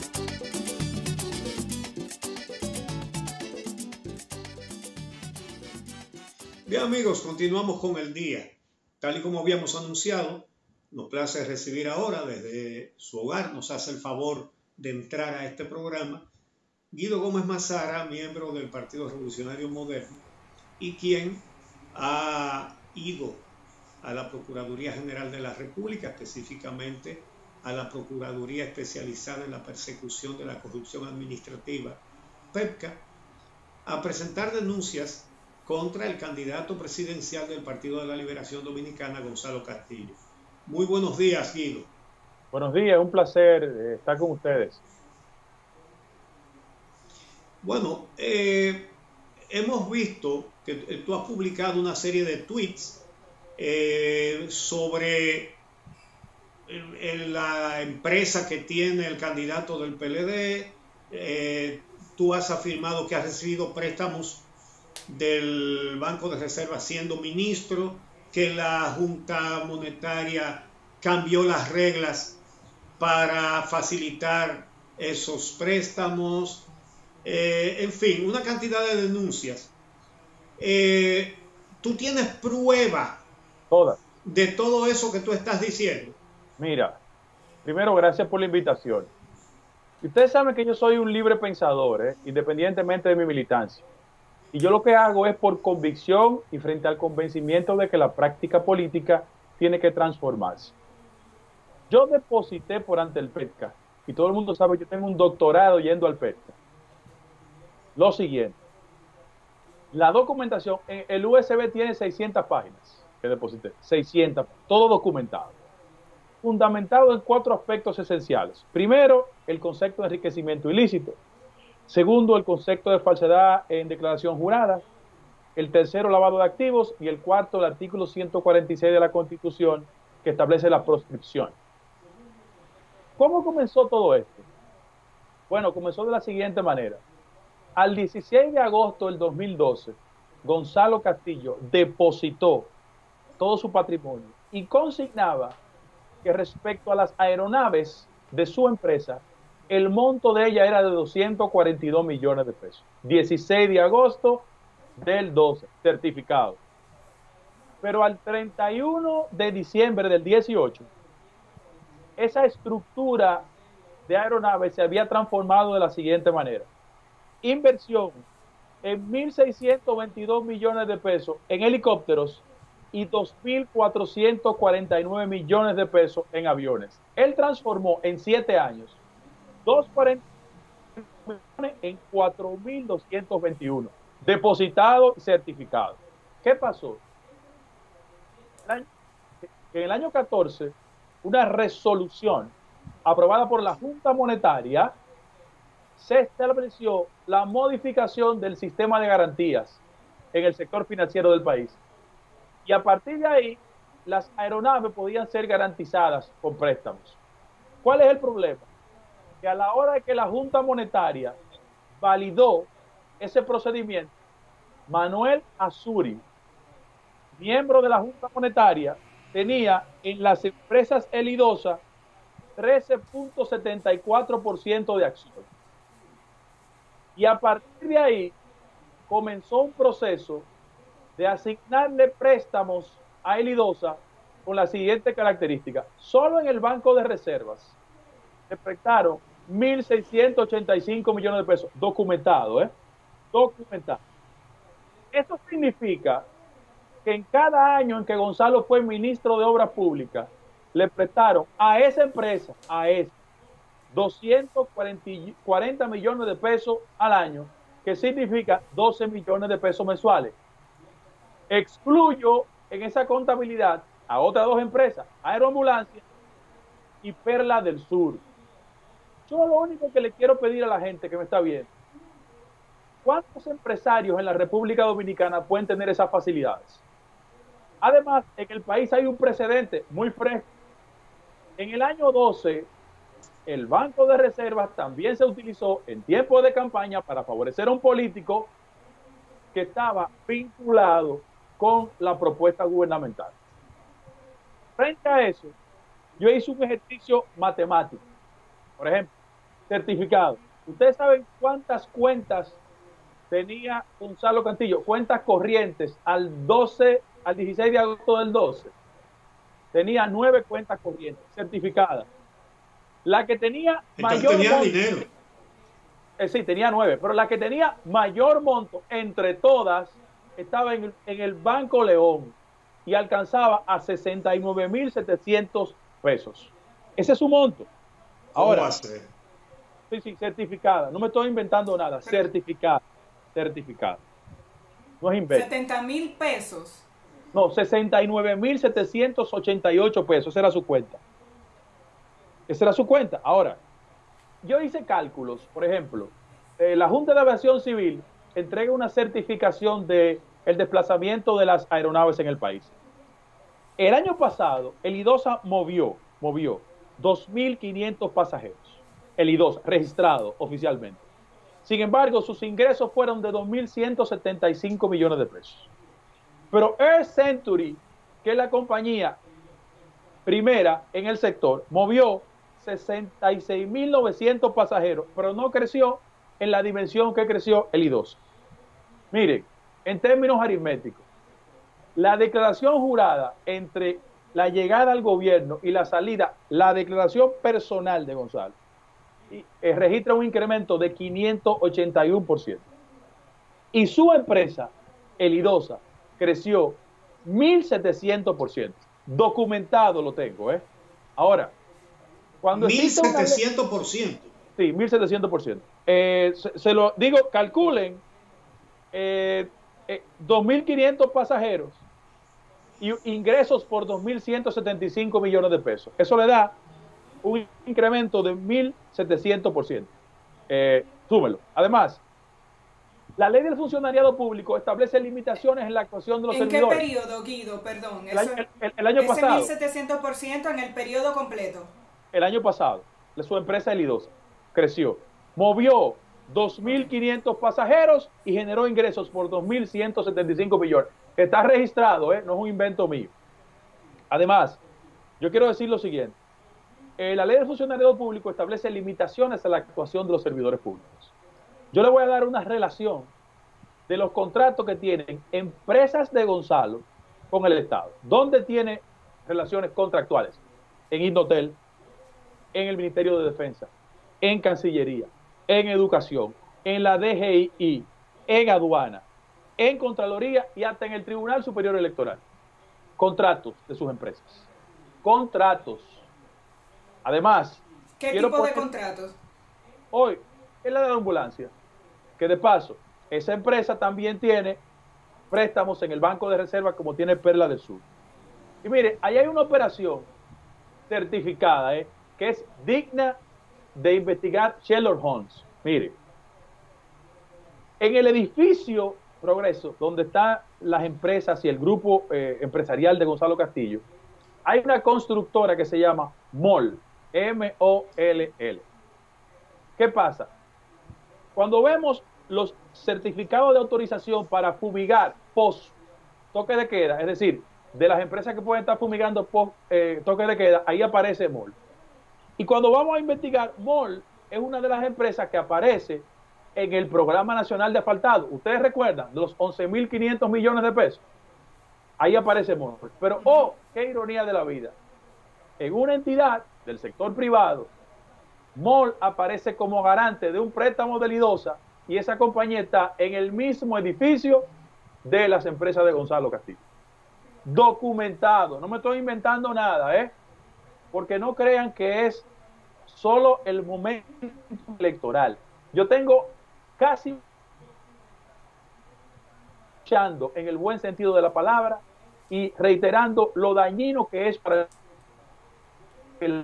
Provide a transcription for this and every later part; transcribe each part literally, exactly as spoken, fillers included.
Bien amigos, continuamos con el día. Tal y como habíamos anunciado, nos place recibir ahora desde su hogar, nos hace el favor de entrar a este programa, Guido Gómez Mazara, miembro del Partido Revolucionario Moderno, y quien ha ido a la Procuraduría General de la República, específicamente a la Procuraduría Especializada en la Persecución de la Corrupción Administrativa, PEPCA, a presentar denuncias contra el candidato presidencial del Partido de la Liberación Dominicana, Gonzalo Castillo. Muy buenos días, Guido. Buenos días, un placer estar con ustedes. Bueno, eh, hemos visto que tú has publicado una serie de tweets eh, sobre el, el, la empresa que tiene el candidato del P L D. Eh, tú has afirmado que has recibido préstamos del Banco de Reserva siendo ministro, que la Junta Monetaria cambió las reglas para facilitar esos préstamos, eh, en fin, una cantidad de denuncias. Eh, ¿Tú tienes prueba Todas. de todo eso que tú estás diciendo? Mira, primero gracias por la invitación. Ustedes saben que yo soy un libre pensador, ¿eh? Independientemente de mi militancia. Y yo lo que hago es por convicción y frente al convencimiento de que la práctica política tiene que transformarse. Yo deposité por ante el PETCA, y todo el mundo sabe que yo tengo un doctorado yendo al PETCA. Lo siguiente, la documentación, el U S B tiene seiscientas páginas que deposité, seiscientas, todo documentado. Fundamentado en cuatro aspectos esenciales. Primero, el concepto de enriquecimiento ilícito. Segundo, el concepto de falsedad en declaración jurada. El tercero, lavado de activos. Y el cuarto, el artículo ciento cuarenta y seis de la Constitución, que establece la proscripción. ¿Cómo comenzó todo esto? Bueno, comenzó de la siguiente manera. Al dieciséis de agosto del dos mil doce, Gonzalo Castillo depositó todo su patrimonio y consignaba que respecto a las aeronaves de su empresa, el monto de ella era de doscientos cuarenta y dos millones de pesos. dieciséis de agosto del doce, certificado. Pero al treinta y uno de diciembre del dieciocho, esa estructura de aeronaves se había transformado de la siguiente manera. Inversión en mil seiscientos veintidós millones de pesos en helicópteros y dos mil cuatrocientos cuarenta y nueve millones de pesos en aviones. Él transformó en siete años doscientos cuarenta millones en cuatro mil doscientos veintiuno, depositado y certificado. ¿Qué pasó? En el año catorce, una resolución aprobada por la Junta Monetaria se estableció la modificación del sistema de garantías en el sector financiero del país. Y a partir de ahí, las aeronaves podían ser garantizadas con préstamos. ¿Cuál es el problema? Que a la hora de que la Junta Monetaria validó ese procedimiento, Manuel Azuri, miembro de la Junta Monetaria, tenía en las empresas Elidosa trece punto setenta y cuatro por ciento de acciones. Y a partir de ahí comenzó un proceso de asignarle préstamos a Elidosa con la siguiente característica. Solo en el Banco de Reservas le prestaron mil seiscientos ochenta y cinco millones de pesos, documentado, ¿eh? Documentado. Esto significa que en cada año en que Gonzalo fue ministro de Obras Públicas, le prestaron a esa empresa, a esa, doscientos cuarenta millones de pesos al año, que significa doce millones de pesos mensuales. Excluyo en esa contabilidad a otras dos empresas, Aeroambulancia y Perla del Sur. Yo lo único que le quiero pedir a la gente que me está viendo, ¿cuántos empresarios en la República Dominicana pueden tener esas facilidades? Además, en el país hay un precedente muy fresco. En el año doce, el Banco de Reservas también se utilizó en tiempo de campaña para favorecer a un político que estaba vinculado con la propuesta gubernamental. Frente a eso, yo hice un ejercicio matemático. Por ejemplo, certificado. ¿Ustedes saben cuántas cuentas tenía Gonzalo Castillo? Cuentas corrientes al doce, al dieciséis de agosto del doce. Tenía nueve cuentas corrientes certificadas. La que tenía Entonces mayor tenía monto, dinero. eh, sí, tenía nueve, pero la que tenía mayor monto entre todas estaba en, en el Banco León y alcanzaba a sesenta y nueve mil setecientos pesos. Ese es su monto. ¿Cómo va Ahora, a ser? sí, sí, certificada. No me estoy inventando nada. Pero, certificada. Certificada. No es invento. setenta mil pesos. No, sesenta y nueve mil setecientos ochenta y ocho pesos. Esa era su cuenta. Esa era su cuenta. Ahora, yo hice cálculos. Por ejemplo, eh, la Junta de Aviación Civil entrega una certificación de el desplazamiento de las aeronaves en el país. El año pasado, el IDOSA movió, movió dos mil quinientos pasajeros. El IDOSA, registrado oficialmente. Sin embargo, sus ingresos fueron de dos mil ciento setenta y cinco millones de pesos. Pero Air Century, que es la compañía primera en el sector, movió sesenta y seis mil novecientos pasajeros, pero no creció en la dimensión que creció el IDOSA. Miren, en términos aritméticos, la declaración jurada entre la llegada al gobierno y la salida, la declaración personal de Gonzalo, y, eh, registra un incremento de quinientos ochenta y uno por ciento. Y su empresa, el IDOSA, creció mil setecientos por ciento. Documentado lo tengo, ¿eh? Ahora, cuando mil setecientos por ciento. Sí, mil setecientos por ciento. Eh, se, se lo digo, calculen eh, eh, dos mil quinientos pasajeros y ingresos por dos mil ciento setenta y cinco millones de pesos. Eso le da un incremento de mil setecientos por ciento. Eh, súmelo. Además, la ley del funcionariado público establece limitaciones en la actuación de los ¿En servidores. qué periodo, Guido? Perdón. El, Eso, año, el, el año ese pasado. mil setecientos por ciento en el periodo completo. El año pasado, su empresa el IDOSA creció, movió dos mil quinientos pasajeros y generó ingresos por dos mil ciento setenta y cinco millones. Está registrado, ¿eh? No es un invento mío. Además, yo quiero decir lo siguiente. Eh, la ley del funcionariado público establece limitaciones a la actuación de los servidores públicos. Yo le voy a dar una relación de los contratos que tienen empresas de Gonzalo con el Estado. ¿Dónde tiene relaciones contractuales? En Indotel, en el Ministerio de Defensa, en Cancillería, en Educación, en la D G I, en Aduana, en Contraloría y hasta en el Tribunal Superior Electoral. Contratos de sus empresas. Contratos. Además, ¿qué quiero tipo poner, de contratos? Hoy, es la de la ambulancia, que de paso, esa empresa también tiene préstamos en el Banco de Reserva como tiene Perla del Sur. Y mire, ahí hay una operación certificada, ¿eh? que es digna de investigar Sherlock Holmes. Mire, en el edificio Progreso, donde están las empresas y el grupo eh, empresarial de Gonzalo Castillo, hay una constructora que se llama M O L, M O L L. ¿Qué pasa? Cuando vemos los certificados de autorización para fumigar post toque de queda, es decir, de las empresas que pueden estar fumigando post eh, toque de queda, ahí aparece M O L. Y cuando vamos a investigar, M O L es una de las empresas que aparece en el Programa Nacional de Asfaltado. Ustedes recuerdan, de los once mil quinientos millones de pesos. Ahí aparece M O L. Pero, oh, qué ironía de la vida. En una entidad del sector privado, M O L aparece como garante de un préstamo del IDOSA y esa compañía está en el mismo edificio de las empresas de Gonzalo Castillo. Documentado. No me estoy inventando nada, ¿eh? Porque no crean que es solo el momento electoral. Yo tengo casi escuchando en el buen sentido de la palabra y reiterando lo dañino que es para el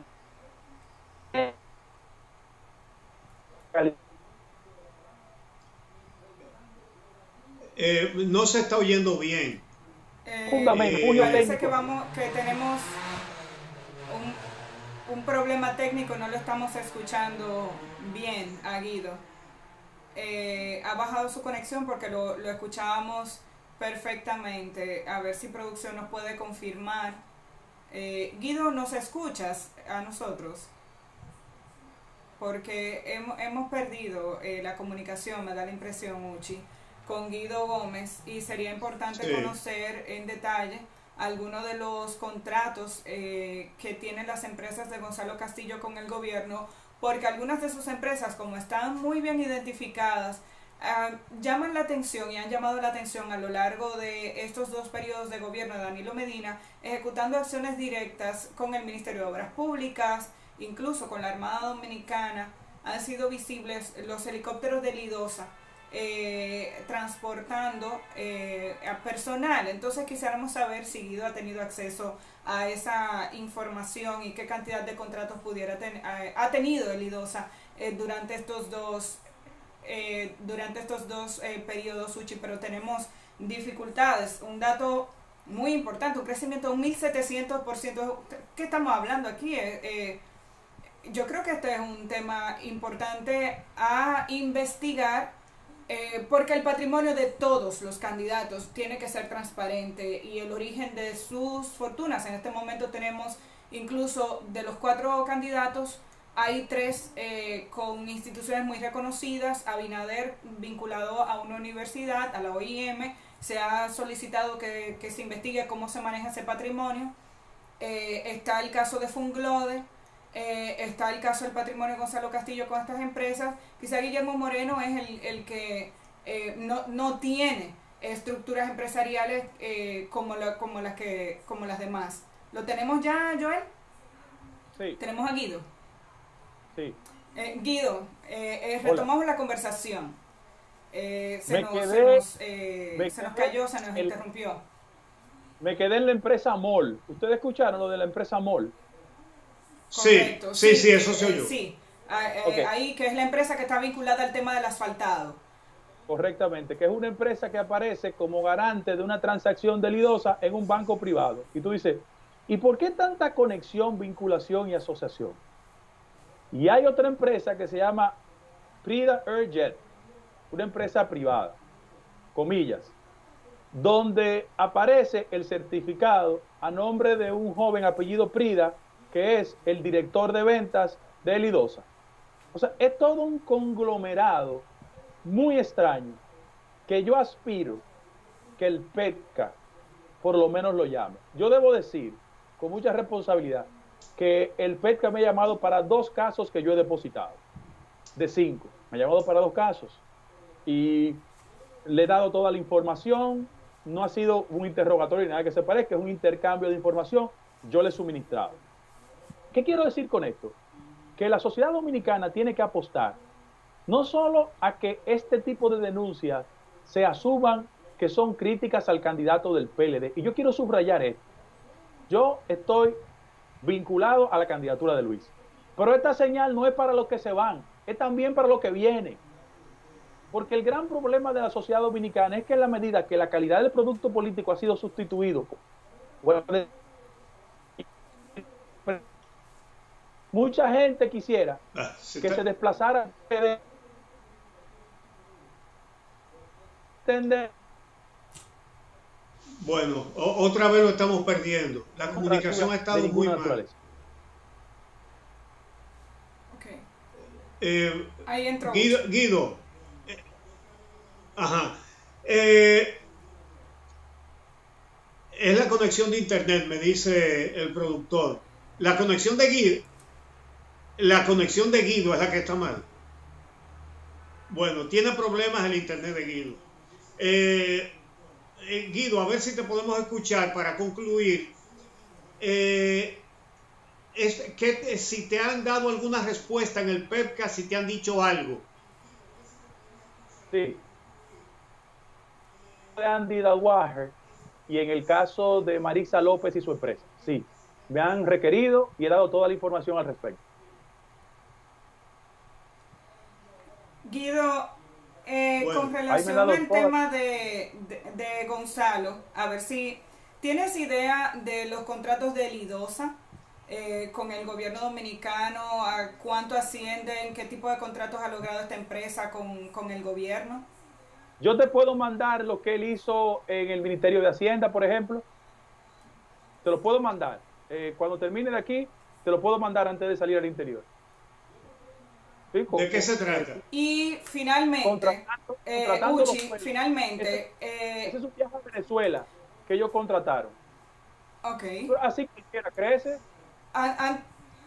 eh, no se está oyendo bien. Eh, Fundamento, eh, parece técnico. que vamos, que tenemos un, un problema técnico, no lo estamos escuchando bien a Guido. Eh, ha bajado su conexión porque lo, lo escuchábamos perfectamente. A ver si producción nos puede confirmar. Eh, Guido, ¿nos escuchas a nosotros? porque hemos, hemos perdido eh, la comunicación, me da la impresión, Uchi, con Guido Gómez, y sería importante sí. conocer en detalle algunos de los contratos eh, que tienen las empresas de Gonzalo Castillo con el gobierno, porque algunas de sus empresas, como están muy bien identificadas, Uh, llaman la atención y han llamado la atención a lo largo de estos dos periodos de gobierno de Danilo Medina, ejecutando acciones directas con el Ministerio de Obras Públicas, incluso con la Armada Dominicana. Han sido visibles los helicópteros de Lidosa eh, transportando eh, a personal. Entonces quisiéramos saber si Guido ha tenido acceso a esa información y qué cantidad de contratos pudiera ten, eh, ha tenido el Lidosa eh, durante estos dos Eh, durante estos dos eh, periodos, Uchi, pero tenemos dificultades. Un dato muy importante, un crecimiento de un mil setecientos por ciento. ¿Qué estamos hablando aquí? Eh, eh, yo creo que este es un tema importante a investigar, eh, porque el patrimonio de todos los candidatos tiene que ser transparente, y el origen de sus fortunas. En este momento tenemos incluso de los cuatro candidatos, hay tres eh, con instituciones muy reconocidas. Abinader vinculado a una universidad, a la O I M. Se ha solicitado que, que se investigue cómo se maneja ese patrimonio. Eh, está el caso de Funglode, eh, está el caso del patrimonio de Gonzalo Castillo con estas empresas. Quizá Guillermo Moreno es el, el que eh, no, no tiene estructuras empresariales eh, como, la, como, las que, como las demás. ¿Lo tenemos ya, Joel? Sí. ¿Tenemos a Guido? Sí. Eh, Guido, eh, eh, retomamos Hola. la conversación. Eh, se, me nos, quedé, se, nos, eh, me se nos cayó, se nos el, interrumpió. Me quedé en la empresa MOL. ¿Ustedes escucharon lo de la empresa MOL? Correcto, sí, sí, sí, sí, eso se eh, oyó. Sí, eh, okay. ahí que es la empresa que está vinculada al tema del asfaltado. Correctamente, que es una empresa que aparece como garante de una transacción de Lidosa en un banco privado. Y tú dices, ¿y por qué tanta conexión, vinculación y asociación? Y hay otra empresa que se llama Prida Airjet, una empresa privada, comillas, donde aparece el certificado a nombre de un joven apellido Prida, que es el director de ventas de Lidosa. O sea, es todo un conglomerado muy extraño, que yo aspiro que el PETCA por lo menos lo llame. Yo debo decir, con mucha responsabilidad, que el PETCA me ha llamado para dos casos que yo he depositado, de cinco. Me ha llamado para dos casos y le he dado toda la información. No ha sido un interrogatorio ni nada que se parezca, es un intercambio de información. Yo le he suministrado. ¿Qué quiero decir con esto? Que la sociedad dominicana tiene que apostar no solo a que este tipo de denuncias se asuman que son críticas al candidato del P L D. Y yo quiero subrayar esto. Yo estoy vinculado a la candidatura de Luis. Pero esta señal no es para los que se van, es también para los que vienen. Porque el gran problema de la sociedad dominicana es que en la medida que la calidad del producto político ha sido sustituido, bueno, mucha gente quisiera ah, se que está... se desplazara de entender. Bueno, o, otra vez lo estamos perdiendo. La comunicación ha estado muy mal. Okay. Eh, Ahí entró. Guido, Guido eh, ajá. Eh, es la conexión de internet, me dice el productor. La conexión de Guido, la conexión de Guido es la que está mal. Bueno, tiene problemas el internet de Guido. Eh, eh, Guido, a ver si te podemos escuchar para concluir. Eh, es, que, si te han dado alguna respuesta en el PETCA, si te han dicho algo. Sí. De Andy Dalwager y en el caso de Marisa López y su empresa. Sí, me han requerido y he dado toda la información al respecto. Guido, eh, bueno, con relación al toda... tema de, de, de Gonzalo, a ver si tienes idea de los contratos de Lidosa eh, con el gobierno dominicano, a cuánto ascienden, qué tipo de contratos ha logrado esta empresa con, con el gobierno. Yo te puedo mandar lo que él hizo en el Ministerio de Hacienda, por ejemplo. Te lo puedo mandar. Eh, cuando termine de aquí, te lo puedo mandar antes de salir al interior. Sí, con, ¿De qué se trata? Y finalmente, contratando, eh, contratando Uchi, los, finalmente... ese, eh, ese es un viaje a Venezuela que ellos contrataron. ok. Así quisiera, crece. An, an,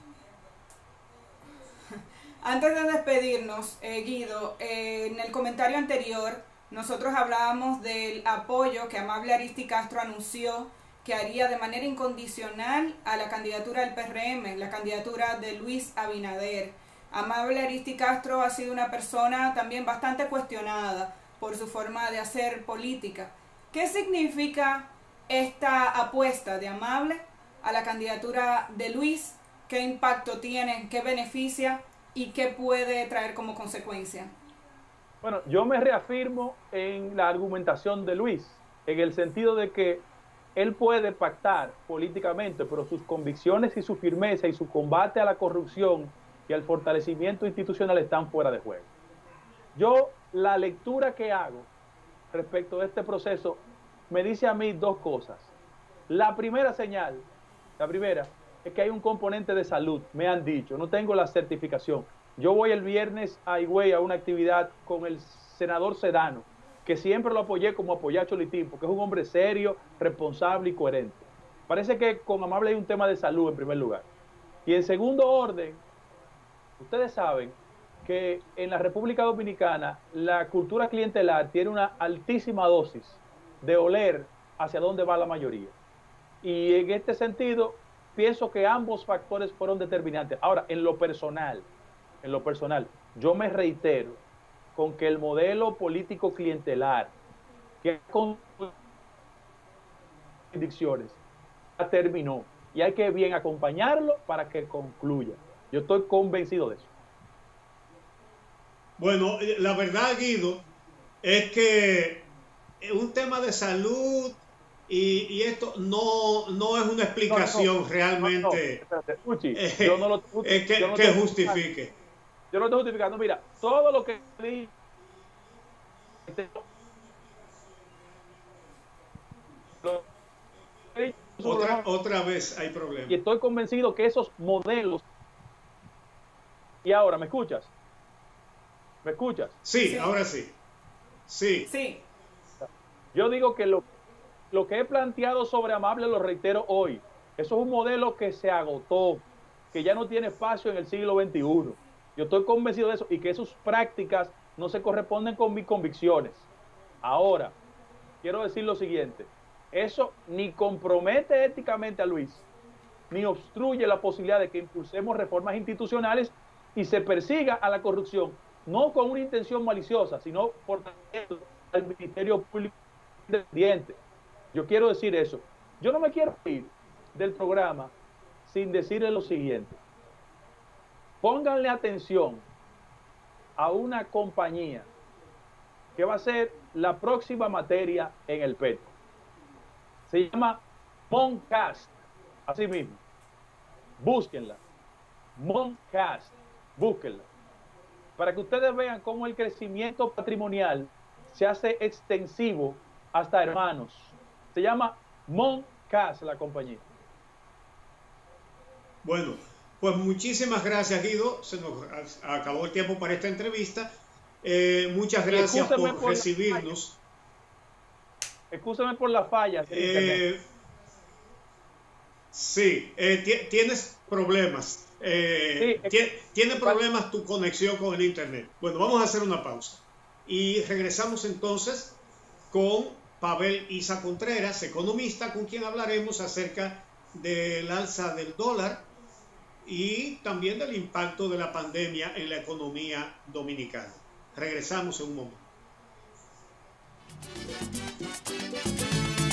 antes de despedirnos, eh, Guido, eh, en el comentario anterior nosotros hablábamos del apoyo que Amable Ariztí Castro anunció que haría de manera incondicional a la candidatura del P R M, la candidatura de Luis Abinader. Amable Ariztí Castro ha sido una persona también bastante cuestionada por su forma de hacer política. ¿Qué significa esta apuesta de Amable a la candidatura de Luis? ¿Qué impacto tiene? ¿Qué beneficia? ¿Y qué puede traer como consecuencia? Bueno, yo me reafirmo en la argumentación de Luis, en el sentido de que él puede pactar políticamente, pero sus convicciones y su firmeza y su combate a la corrupción y al fortalecimiento institucional están fuera de juego. Yo, la lectura que hago respecto de este proceso me dice a mí dos cosas. La primera señal, la primera, es que hay un componente de salud, me han dicho, no tengo la certificación. Yo voy el viernes a Higüey a una actividad con el senador Sedano, que siempre lo apoyé como apoyé a Cholitín, porque es un hombre serio, responsable y coherente. Parece que con Amable hay un tema de salud en primer lugar. Y en segundo orden, ustedes saben que en la República Dominicana la cultura clientelar tiene una altísima dosis de oler hacia dónde va la mayoría. Y en este sentido, pienso que ambos factores fueron determinantes. Ahora, en lo personal, en lo personal, yo me reitero con que el modelo político clientelar que con jurisdicciones ya terminó y hay que bien acompañarlo para que concluya. Yo estoy convencido de eso. Bueno, la verdad, Guido, es que un tema de salud y, y esto no, no es una explicación no, no, realmente no, no, Uchi, eh, yo no lo, Uchi, eh, que, yo no que justifique. Yo no estoy justificando. Mira, todo lo que otra, otra vez hay problemas. Y estoy convencido que esos modelos. Y ahora, ¿me escuchas? ¿Me escuchas? Sí, sí. Ahora sí. Sí. Sí. Yo digo que lo, lo que he planteado sobre Amable lo reitero hoy. Eso es un modelo que se agotó, que ya no tiene espacio en el siglo veintiuno. Yo estoy convencido de eso y que sus prácticas no se corresponden con mis convicciones. Ahora, quiero decir lo siguiente. Eso ni compromete éticamente a Luis, ni obstruye la posibilidad de que impulsemos reformas institucionales y se persiga a la corrupción, no con una intención maliciosa, sino por al Ministerio Público Independiente. Yo quiero decir eso. Yo no me quiero ir del programa sin decirle lo siguiente. Pónganle atención a una compañía que va a ser la próxima materia en el P E T. Se llama Moncast, así mismo. Búsquenla. Moncast, búsquenla. Para que ustedes vean cómo el crecimiento patrimonial se hace extensivo hasta hermanos. Se llama Moncast la compañía. Bueno, pues muchísimas gracias, Guido. Se nos acabó el tiempo para esta entrevista. Eh, muchas gracias por, por recibirnos. Excúsame por las fallas. Eh, sí, eh, tienes problemas. Eh, sí, tiene problemas tu conexión con el internet. Bueno, vamos a hacer una pausa. Y regresamos entonces con Pavel Isa Contreras, economista, con quien hablaremos acerca del alza del dólar y también del impacto de la pandemia en la economía dominicana. Regresamos en un momento.